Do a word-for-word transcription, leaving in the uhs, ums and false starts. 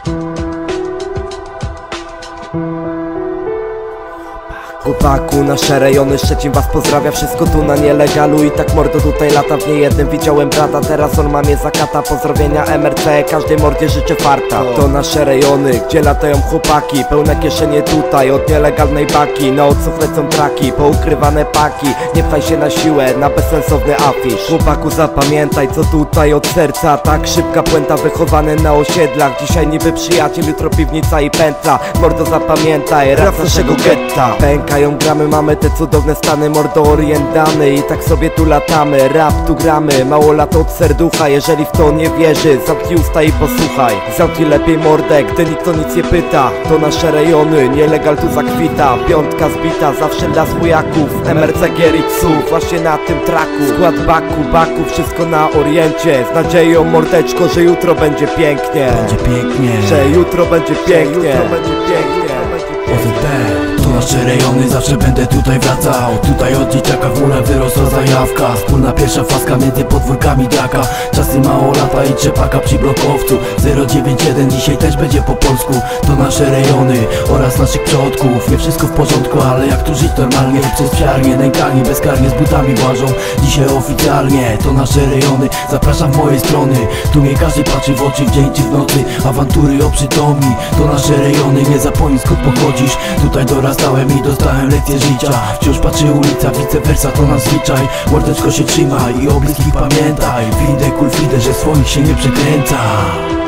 Chłopaku, nasze rejony, Szczecin was pozdrawia. Wszystko tu na nielegalu i tak mordo tutaj lata. W niejednym widziałem brata, teraz on ma mnie zakata. Pozdrowienia M R C, każdej mordzie życzę farta. To nasze rejony, gdzie latają chłopaki. Pełne kieszenie tutaj, od nielegalnej baki. Na odsłuch lecą traki, poukrywane paki. Nie pchaj się na siłę, na bezsensowny afisz. Chłopaku, zapamiętaj, co tutaj od serca. Tak szybka puenta, wychowany na osiedlach. Dzisiaj niby przyjaciel, jutro piwnica i pętla. Mordo, zapamiętaj, rap naszego getta. Pękają gramy, mamy te cudowne stany. Mordo, orient dany i tak sobie tu latamy. Rap tu gramy, mało lat od serducha. Jeżeli w to nie wierzy, zamknij usta i posłuchaj. Zamknij lepiej mordę, gdy nikt o nic nie pyta. To nasze rejony, nielegal tu zakwita. Piątka zbita, zawsze dla zwojaków. M R C Gieritsu, właśnie na tym traku. Skład baku, baku, wszystko na oriencie. Z nadzieją, mordeczko, że jutro będzie pięknie. Będzie pięknie, że jutro będzie pięknie, jutro będzie pięknie. O Z D, to nasze rejony, zawsze będę tutaj wracał. Tutaj od dzieciaka w murach wyrosła zajawka. Wspólna pierwsza faska między podwórkami draka. Czasy mało lata i trzepaka przy blokowcu. Zero dziewięć jeden dzisiaj też będzie po polsku. To nasze rejony oraz naszych przodków. Nie wszystko w porządku, ale jak tu żyć normalnie? Przez psiarnię, nękani bezkarnie z butami łażą. Dzisiaj oficjalnie, to nasze rejony. Zapraszam w moje strony. Tu nie każdy patrzy w oczy w dzień czy w nocy. Awantury oprzytomni, to nasze rejony. Nie zapomnij skąd pochodzisz. Tutaj dorastałem i dostałem lekcję życia. Wciąż patrzy ulica, vice versa, to nasz zwyczaj. Mordeczko się trzymaj i o bliskich pamiętaj. Fide, kul fide, że swoich się nie przekręca.